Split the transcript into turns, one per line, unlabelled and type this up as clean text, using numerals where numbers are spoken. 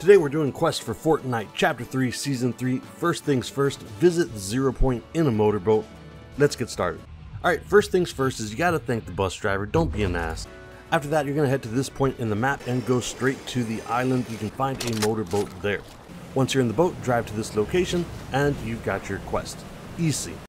Today we're doing Quest for Fortnite, Chapter 3, Season 3. First things first, visit the 0 point in a motorboat. Let's get started. Alright, first things first is you gotta thank the bus driver, don't be an ass. After that, you're gonna head to this point in the map and go straight to the island. You can find a motorboat there. Once you're in the boat, drive to this location, and you've got your quest. Easy.